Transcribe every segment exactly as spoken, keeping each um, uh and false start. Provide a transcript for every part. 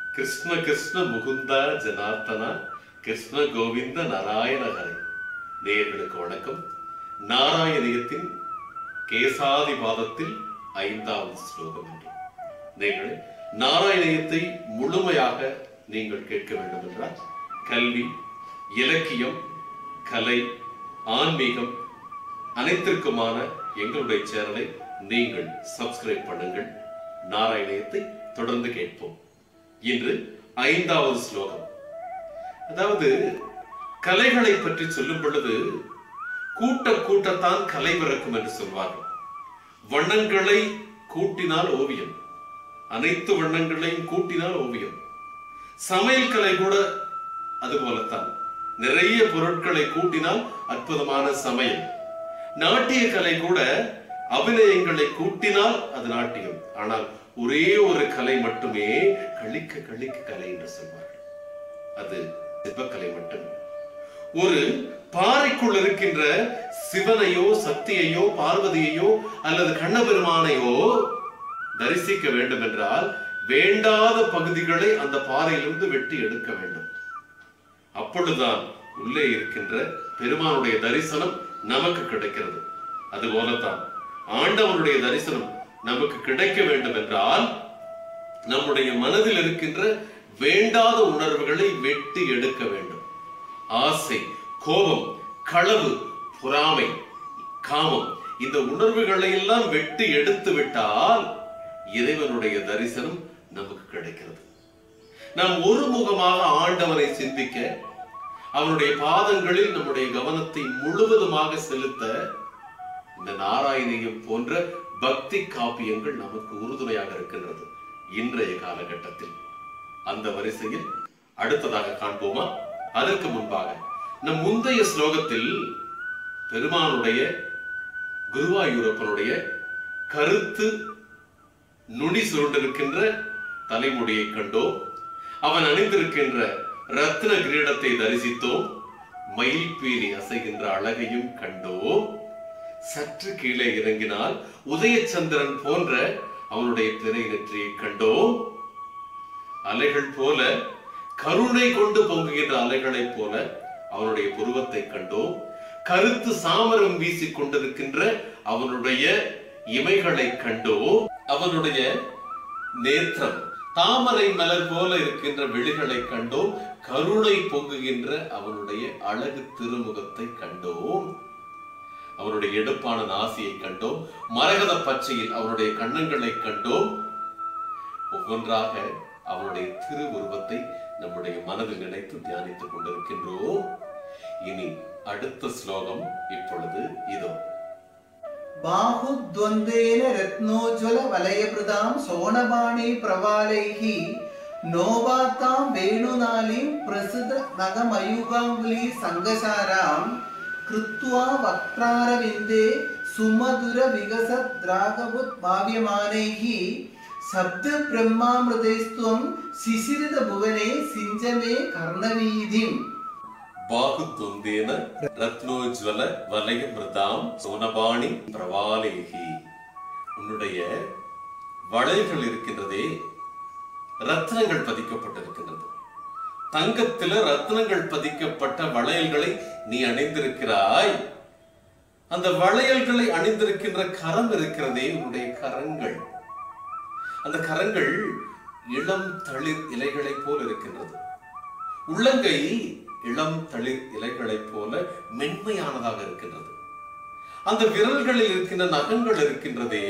கிருஷ்ண கிருஷ்ண முகுந்தா ஜனார்த்தனா கிருஷ்ண கோவிந்த நாராயண ஹரி. நேயர்களுக்கு வணக்கம். நாராயணியத்தின் கேசாதிபாதத்தில் ஐந்தாவது ஸ்லோகம் என்று. நீங்கள் நாராயணியத்தை முழுமையாக நீங்கள் கேட்க வேண்டும் என்றால் கல்வி, இலக்கியம், கலை, ஆன்மீகம் அனைத்திற்குமான எங்களுடைய சேனலை நீங்கள் சப்ஸ்கிரைப் பண்ணுங்கள். நாராயணியத்தை தொடர்ந்து கேட்போம். இன்று ஐந்தாவது ஸ்லோகம். அதாவது கலைகளை பற்றி சொல்லும் பொழுது கூட்ட கூட்டத்தான் கலை பிறக்கும் என்று சொல்வார்கள். வண்ணங்களை கூட்டினால் ஓவியம், அனைத்து வண்ணங்களையும் கூட்டினால் ஓவியம். சமையல் கலை கூட அதுபோலத்தான், நிறைய பொருட்களை கூட்டினால் அற்புதமான சமையல். நாட்டிய கலை கூட அபிநயங்களை கூட்டினால் அது நாட்டியம். ஆனால் ஒரே ஒரு கலை மட்டுமே கழிக்க கழிக்க கலை என்று சொல்வார்கள். அது சிற்பக்கலை மட்டுமே. ஒரு பாறைக்குள் இருக்கின்ற சிவனையோ சக்தியையோ பார்வதியையோ அல்லது கண்ணபெருமானையோ தரிசிக்க வேண்டும் என்றால் வேண்டாத பகுதிகளை அந்த பாறையிலிருந்து வெட்டி எடுக்க வேண்டும். அப்பொழுதுதான் உள்ளே இருக்கின்ற பெருமானுடைய தரிசனம் நமக்கு கிடைக்கிறது. அதுபோலத்தான் ஆண்டவனுடைய தரிசனம் நமக்கு கிடைக்க வேண்டும் என்றால் நம்முடைய மனதில் இருக்கின்ற வேண்டாத உணர்வுகளை வெட்டி எடுக்க வேண்டும். ஆசை, கோபம், களவு, பொறாமை, காமம், இந்த உணர்வுகளை எல்லாம் வெட்டி எடுத்து விட்டால் இறைவனுடைய தரிசனம் நமக்கு கிடைக்கிறது. நாம் ஒரு முகமாக ஆண்டவனை சிந்திக்க, அவனுடைய பாதங்களில் நம்முடைய கவனத்தை முழுவதுமாக செலுத்த இந்த நாராயணியம் போன்ற பக்தி காப்பியங்கள் நமக்கு உறுதுணையாக இருக்கின்றது இன்றைய காலகட்டத்தில். அந்த வரிசையில் அடுத்ததாக காண்போமா? அதற்கு முன்பாக நம் முந்தைய ஸ்லோகத்தில் பெருமானுடைய குருவாயூரப்பனுடைய கருத்து நுனி சுருண்டிருக்கின்ற தலைமுடியை கண்டோம். அவன் அணிந்திருக்கின்ற ரத்ன கிரீடத்தை தரிசித்தோம். மயில் பீலி அசைகின்ற அழகையும் கண்டோம். சற்று கீழே இறங்கினால் உதயச்சந்திரன் போன்ற அவனுடைய திரை நெற்றியை கண்டோம். அலைகள் போல, கருணை கொண்டு பொங்குகின்ற அலைகளை போல அவனுடைய புருவத்தை கண்டோம். கருத்து சாமரம் வீசிக் கொண்டிருக்கின்ற அவனுடைய இமைகளை கண்டோம். அவனுடைய நேத்திரம் தாமரை மலர் போல இருக்கின்ற விழிகளை கண்டோம். கருணை பொங்குகின்ற அவனுடைய அழகு திருமுகத்தை கண்டோம். அவருடைய எடுப்பான நாசியை கண்டோம். மரகத பச்சையில் அவருடைய கண்ணங்களை கண்டோம். ஒவ்வொன்றாக அவருடைய திருவுருவத்தை நம்முடைய மனதில் நினைத்து தியானித்துக் கொண்டிருக்கின்றோம். இனி அடுத்த ஸ்லோகம் இப்பொழுது இதோ. பாஹுத்வந்தேன ரத்னோஜ்வல வலயபிரதாம் சோனபாணி பிரவாலைஹி நோபாத்தாம் வேணுநாளிம் பிரசித நகமயுகாங்குலி சங்கசாராம் கிருத்வா வக்ராரவிந்தே சுமதுர விகசத் திராகவுத் பாவ்யமானைஹி சப்த பிரம்மாமிருதேஸ்துவம் சிசிரித புவனே சிஞ்சமே கர்ணவீதிம். பாகுத்வந்தேன ரத்னோஜ்வல வலயபிரதாம் சோனபாணி பிரவாலேஹி. உன்னுடைய வளையல்கள் இருக்கின்றதே, ரத்னங்கள் பதிக்கப்பட்டிருக்கின்றது. தங்கத்தில ரத்னங்கள் பதிக்கப்பட்ட வளையல்களை நீ அணிந்திருக்கிறாய். அந்த வளையல்களை அணிந்திருக்கின்ற கரம் இருக்கிறதே, உன்னுடைய கரங்கள், அந்த கரங்கள் இளம் தளிர் இலைகளை போல இருக்கின்றது. உள்ளங்கை இளம் தளிர் இலைகளை போல மென்மையானதாக இருக்கின்றது. அந்த விரல்களில் இருக்கின்ற நகங்கள் இருக்கின்றதே,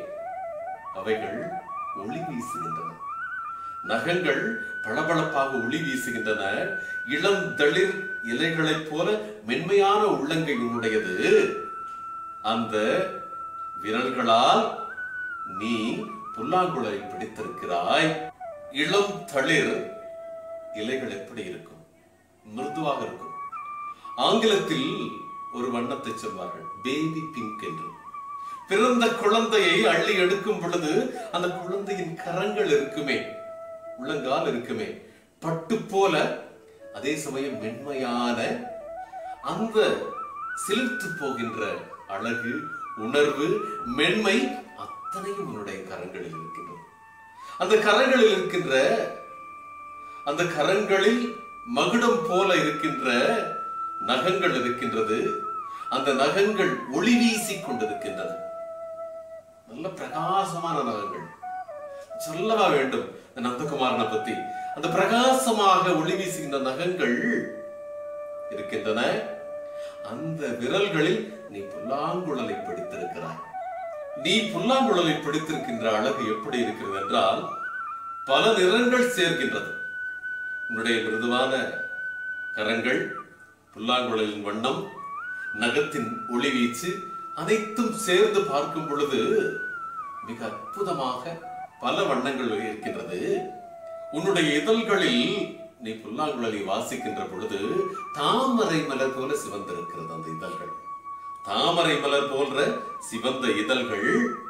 அவைகள் ஒளி வீசுகின்றன. நகங்கள் பளபளப்பாக ஒளி வீசுகின்றன. இளம் தளிர் இலைகளை போல மென்மையான உள்ளங்கை உன்னுடையது. அந்த விரல்களால் நீ புல்லாங்குழலை பிடித்திருக்கிறாய். இளம் தளிர் இலைகள் எப்படி இருக்கும்? மிருதுவாக இருக்கும். ஆங்கிலத்தில் ஒரு வண்ணத்தை சொல்வார்கள், பேபி பிங்க் என்று. பிறந்த குழந்தையை அள்ளி எடுக்கும் பொழுது அந்த குழந்தையின் கரங்கள் இருக்குமே, உள்ளங்கால் இருக்குமே, பட்டு போல, அதே சமயம் மென்மையான அந்த சிலிர்த்து போகின்ற அழகு, உணர்வு, மென்மை அத்தனையும் உன்னுடைய கரங்களில் இருக்கின்றது. அந்த கரங்களில் இருக்கின்ற அந்த கரங்களில் மகுடம் போல இருக்கின்ற நகங்கள் இருக்கின்றது. அந்த நகங்கள் ஒளி வீசி கொண்டிருக்கின்றது. நல்ல பிரகாசமான நகங்கள். சொல்லவா வேண்டும் நந்தகுமாரனை பத்தி? அந்த பிரகாசமாக ஒளி வீசுகின்ற நகங்கள் இருக்கின்றன. அந்த விரல்களில் நீ புல்லாங்குழலை பிடித்திருக்கிறாய். நீ புல்லாங்குழலை பிடித்திருக்கின்ற அழகு எப்படி இருக்கிறது என்றால் பல நிறங்கள் சேர்க்கின்றது. உன்னுடைய மிருதுவான கரங்கள், புல்லாங்குழலின் வண்ணம், நகத்தின் ஒளி வீச்சு அனைத்தும் சேர்ந்து பார்க்கும் பொழுது மிக அற்புதமாக பல வண்ணங்கள் இருக்கின்றது. உன்னுடைய இதழ்களில் நீ புல்லாங்குழலை வாசிக்கின்ற பொழுது தாமரை மலர் போல சிவந்திருக்கிறது. அந்த இதழ்கள் தாமரை மலர் போன்ற சிவந்த இதழ்கள்,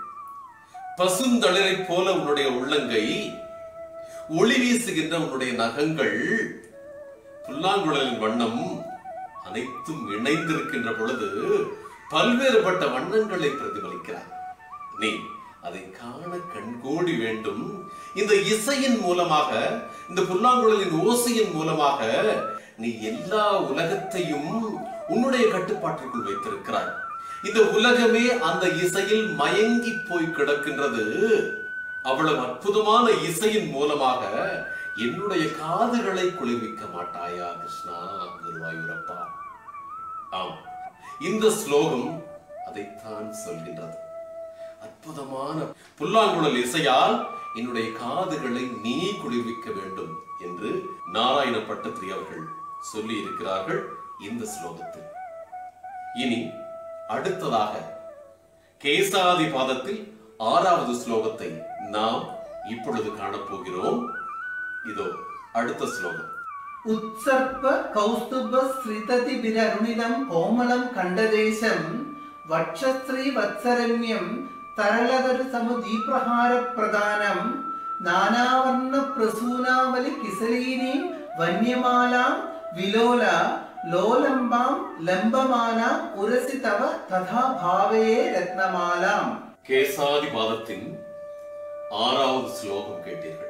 பசுந்தளிரை போல உன்னுடைய உள்ளங்கை, ஒளி வீசுகின்ற உன்னுடைய நகங்கள், புல்லாங்குழலின் வண்ணம் அனைத்தும் இணைந்திருக்கின்ற பொழுது பல்வேறுபட்ட வண்ணங்களை பிரதிபலிக்கிறார். நீ அதை காண கண்கோடி வேண்டும். இந்த இசையின் மூலமாக, இந்த புல்லாங்குழலின் ஓசையின் மூலமாக நீ எல்லா உலகத்தையும் உன்னுடைய கட்டுப்பாட்டிற்குள் வைத்திருக்கிறாய். இந்த உலகமே அந்த இசையில் மயங்கி போய் கிடக்கின்றது. அவ்வளவு அற்புதமான இசையின் மூலமாக என்னுடைய காதுகளை குளிர்விக்க மாட்டாயா கிருஷ்ணா, குருவாயூரப்பா? ஆம், இந்த ஸ்லோகம் அதைத்தான் சொல்கின்றது. அற்புதமான புல்லாங்குழல் இசையால் என்னுடைய காதுகளை நீ குளிர்விக்க வேண்டும் என்று நாராயண பட்டத்திரி அவர்கள் சொல்லி இருக்கிறார்கள் இந்த ஸ்லோகத்தில். இனி அடுத்ததாக கேசாதி பாதத்தில் ஆறாவது ஸ்லோகத்தை நாம் இப்பொழுது காணப்போகிறோம். இதோ அடுத்த ஸ்லோகம். உத்சர்ப்ப கௌஸ்துப ஸ்ரிததி பிரருணிதம் கோமலம் கண்டதேசம் வட்சஸ்ரீ வத்சரண்யம் தரளதரு சமுதீப்ரஹார பிரதானம் நானாவர்ண பிரசூனாவலி கிசலீனீம் வன்யமாலாம் விலோலா லோலம்பாம் லம்பமாலாம் உரசி தவ ததா பாவையே ரத்னமாலாம். கேசாதி பாதத்தின் ஆறாவது ஸ்லோகம் கேட்டீர்கள்.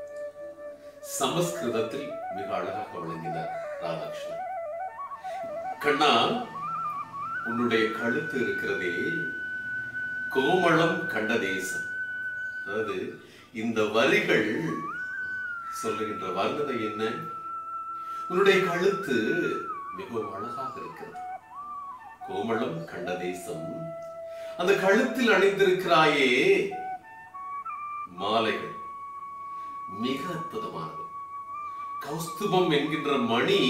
சமஸ்கிருதத்தில் மிக அழகாக விளங்கினார் ராதாகிருஷ்ணன். கண்ணா, உன்னுடைய கழுத்து இருக்கிறதே கோமளம் கண்ட தேசம். அதாவது இந்த வரிகள் சொல்லுகின்ற வர்ணனை என்ன? உன்னுடைய கழுத்து மிகவும் அழகாக இருக்கிறது. கோமளம் கண்ட தேசம். அந்த கழுத்தில் அணிந்திருக்கிறாயே மாலைகள் மிக அற்புதமானது. கௌஸ்துபம் என்கின்ற மணி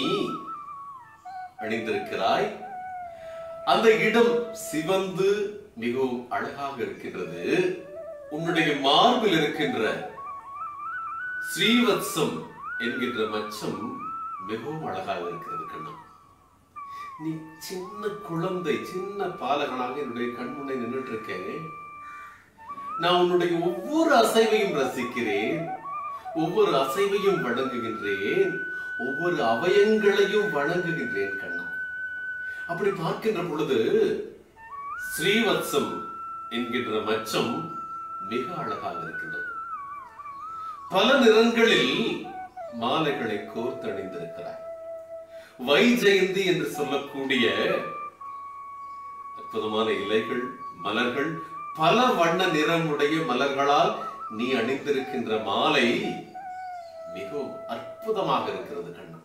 அணிந்திருக்கிறாய். அந்த இடம் சிவந்து மிகவும் அழகாக இருக்கின்றது. உன்னுடைய மார்பில் இருக்கின்ற ஸ்ரீவத்சம் என்கின்ற மச்சம் மிகவும் அழகாக இருக்கிறது. கண்ணா, நீ சின்ன குழந்தை, சின்ன பாலகனாக என்னுடைய கண்முனை நின்றுட்டு இருக்கேன். நான் உன்னுடைய ஒவ்வொரு அசைவையும் ரசிக்கிறேன், ஒவ்வொரு அசைவையும் வணங்குகின்றேன், ஒவ்வொரு அவயங்களையும் வணங்குகின்றேன். கண்ணா, அப்படி பார்க்கின்ற பொழுது ஸ்ரீவத்சம் என்கின்ற மச்சம் மிக அழகாக இருக்கின்றது. பல நிறங்களில் மாலைகளை கோர்த்து அணிந்திருக்கிறார். வைஜெயந்தி என்று சொல்லக்கூடிய அற்புதமான இலைகள், மலர்கள், பல வண்ண நிறமுடைய மலர்களால் நீ அணிந்திருக்கின்ற மாலை மிகவும் அற்புதமாக இருக்கிறது. கண்ணா,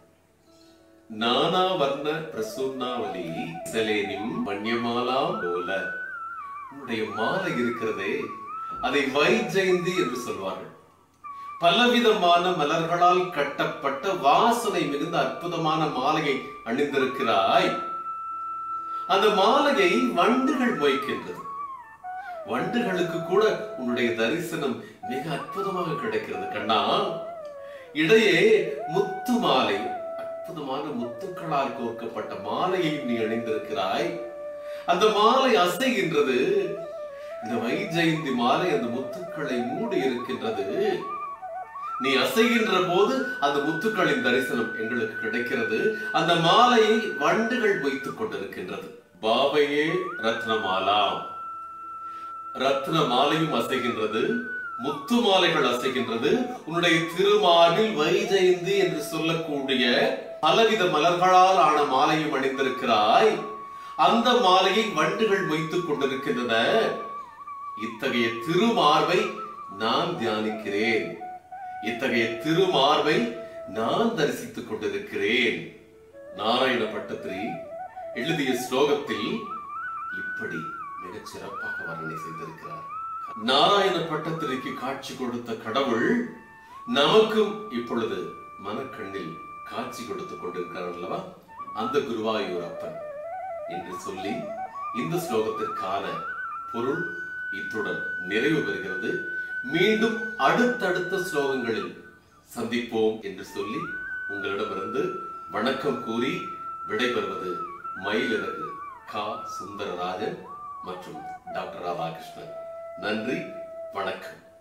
நானா வர்ண பிரசூன்னாவலி செலேனிம் வன்யமாலாம் போல உன்னுடைய மாலை இருக்கிறதே, அதை வைஜெயந்தி என்று சொல்வார்கள். பலவிதமான மலர்களால் கட்டப்பட்ட வாசனை மிகுந்த அற்புதமான மாலையை அணிந்திருக்கிறாய். அந்த மாலையை வண்டுகள் மொய்க்கின்றது. வண்டுகளுக்கு கூட உன்னுடைய தரிசனம் மிக அற்புதமாக கிடைக்கிறது. கண்ணா, இடையே முத்து மாலை, அற்புதமான முத்துக்களால் கோர்க்கப்பட்ட மாலையை நீ அணிந்திருக்கிறாய். அந்த மாலை அசைகின்றது. இந்த வைஜெயந்தி மாலை அந்த முத்துக்களை மூடி இருக்கின்றது. நீ அசைகின்ற போது அந்த முத்துக்களின் தரிசனம் எங்களுக்கு கிடைக்கிறது. அந்த மாலையை வண்டுகள் வைத்துக் கொண்டிருக்கின்றது. பாவையே ரத்னமாலா, ரத்ன மாலையும் அசைகின்றது. முத்து மாலைகள் அசைகின்றது. உன்னுடைய திருமார்பில் வைஜெயந்தி என்று சொல்லக்கூடிய பலவித மலர்களால் ஆன மாலையும் அணிந்திருக்கிறாய். அந்த மாலையை வண்டுகள் வைத்துக் கொண்டிருக்கின்றன. இத்தகைய திருமார்பை நான் தியானிக்கிறேன். இத்தகைய திருமார்பை நான் தரிசித்துக் கொண்டிருக்கிறேன். நாராயண பட்டத்திரி எழுதிய ஸ்லோகத்தில் இப்படி மிகச் சிறப்பாக வர்ணனை செய்திருக்கிறார். நாராயண பட்டத்திரிக்கு காட்சி கொடுத்த கடவுள் நமக்கும் இப்பொழுது மனக்கண்ணில் காட்சி கொடுத்துக் கொண்டிருக்கிறார் அல்லவா, அந்த குருவாயூர் அப்பன் என்று சொல்லி இந்த ஸ்லோகத்திற்கான பொருள் இத்துடன் நிறைவு பெறுகிறது. மீண்டும் அடுத்தடுத்த ஸ்லோகங்களில் சந்திப்போம் என்று சொல்லி உங்களிடமிருந்து வணக்கம் கூறி விடைபெறுவது மயிலிறகு கா சுந்தரராஜன் மற்றும் டாக்டர் ராதாகிருஷ்ணன். நன்றி, வணக்கம்.